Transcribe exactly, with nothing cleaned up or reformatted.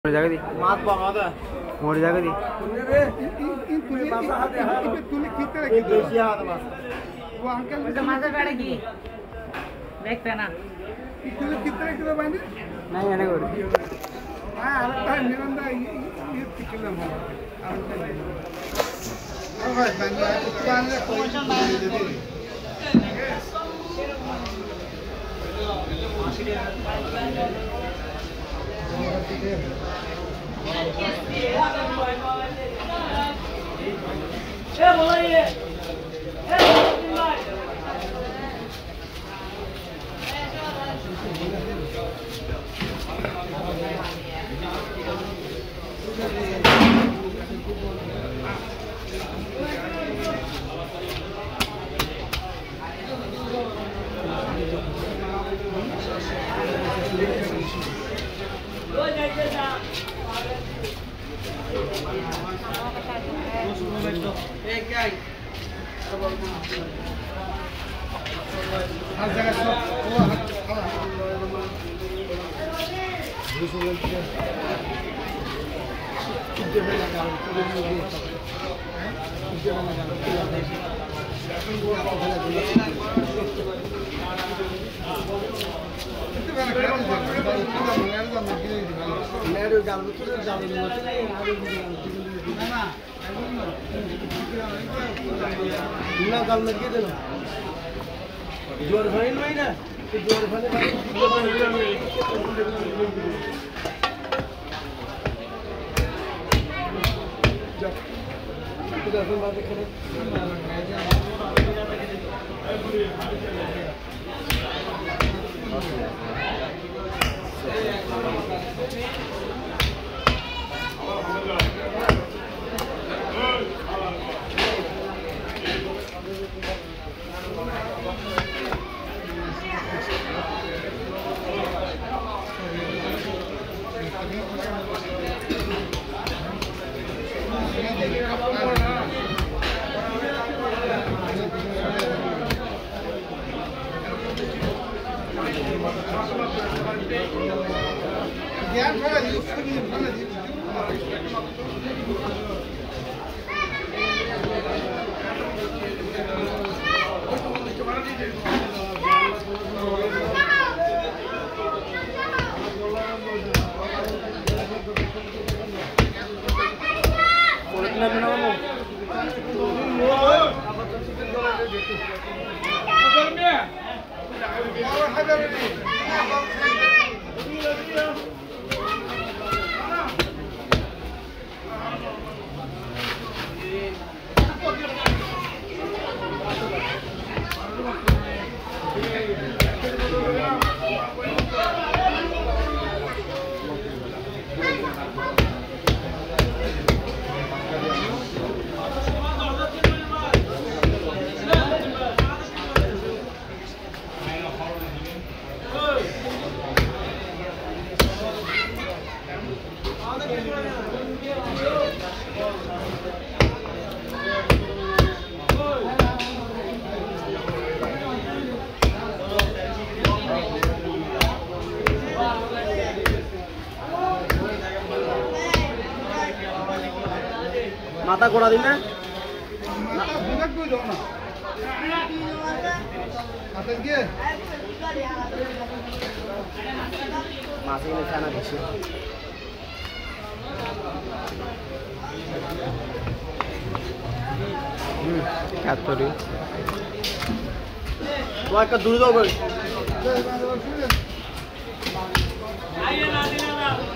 मोड़ी जाएगी मात बगादा मोड़ी जाएगी अरे इन तुम्हें मासा हाथ है तुम्हें कितने की देसी हाथ बस वो अंकल तो मासा पड़ेगी देखते ना तुम्हें कितने किलो बने नहीं आने को हां अलग निरंदा ये किलो है अलग अब भाई बंदा दुकान में प्रमोशन दे दे ए बोला ये ए क्या है हर जगह सब वो ना कल लगे थे ना जोर फाइन में ना जोर फाइन जब इधर से बात करें ज्ञान थोड़ा यूज़फुल नहीं होना चाहिए माता कोड़ा दिन ना बुनक को दो ना आता के मासी ने खाना दिया हम्म क्या तो रही वो का दूर दो गई आइए ना दिला